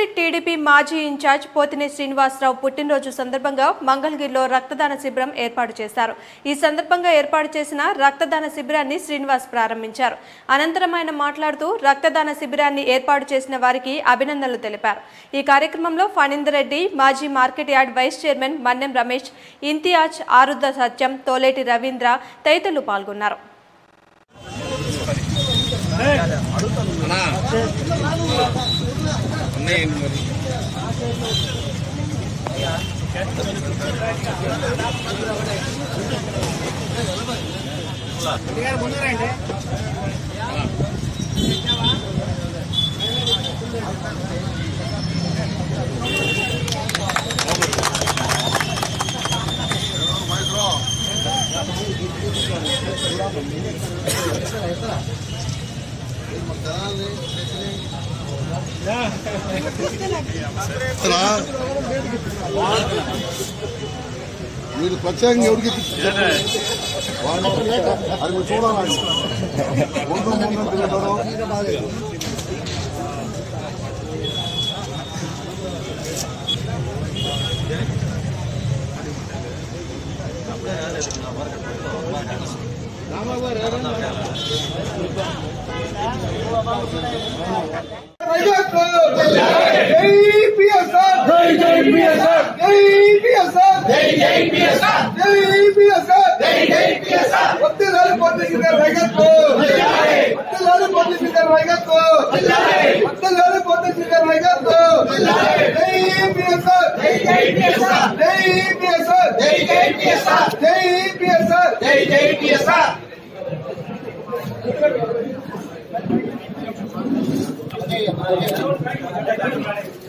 మంగళగిరి టీడీపీ మాజీ in charge Pothina srinivasarao పుట్టినరోజు సందర్భంగా మంగళగిరిలో రక్తదాన శిబిరం ఏర్పాటు చేశారు. ఈ సందర్భంగా ఏర్పాటు చేసిన రక్తదాన శిబిరాన్ని శ్రీనివాస్ ప్రారంభించారు. అనంతరం ఆయన మాట్లాడుతూ రక్తదాన శిబిరాన్ని ఏర్పాటు చేసిన వారికి అభినందనలు తెలిపారు. ఈ కార్యక్రమంలో ఫణీందర్ రెడ్డి, మాజీ market yard vice chairman Mannem Ramesh, Imtiaz, Arudra Satyam, Toleti Ravindra తదితరులు పాల్గొన్నారు. మీరు ప్రత్యేకంగా ఎవరికి అది చూడాలి. Jai